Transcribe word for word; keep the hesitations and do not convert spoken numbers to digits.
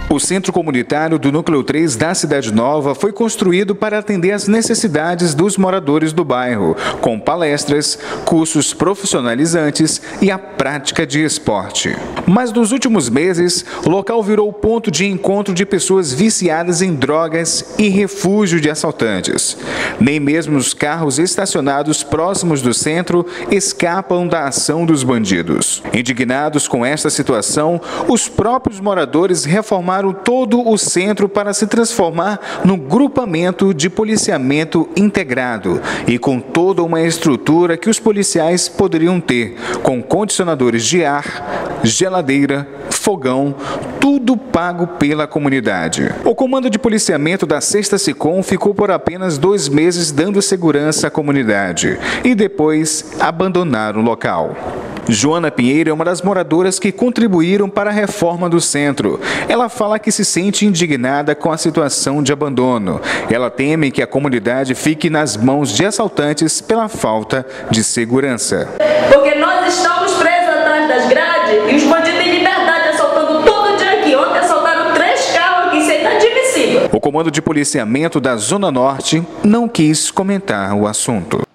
O Centro Comunitário do Núcleo três da Cidade Nova foi construído para atender às necessidades dos moradores do bairro, com palestras, cursos profissionalizantes e a prática de esporte. Mas nos últimos meses, o local virou ponto de encontro de pessoas viciadas em drogas e refúgio de assaltantes. Nem mesmo os carros estacionados próximos do centro escapam da ação dos bandidos. Indignados com esta situação, os próprios moradores reformaram todo o centro para se transformar num grupamento de policiamento integrado e com toda uma estrutura que os policiais poderiam ter, com condicionadores de ar, geladeira, fogão, tudo pago pela comunidade. O comando de policiamento da sexta SICOM ficou por apenas dois meses dando segurança à comunidade e depois abandonaram o local. Joana Pinheiro é uma das moradoras que contribuíram para a reforma do centro. Ela fala que se sente indignada com a situação de abandono. Ela teme que a comunidade fique nas mãos de assaltantes pela falta de segurança. Porque nós estamos presos atrás das grades e os bandidos têm liberdade assaltando todo dia aqui. Ontem assaltaram três carros aqui, isso é inadmissível. O comando de policiamento da Zona Norte não quis comentar o assunto.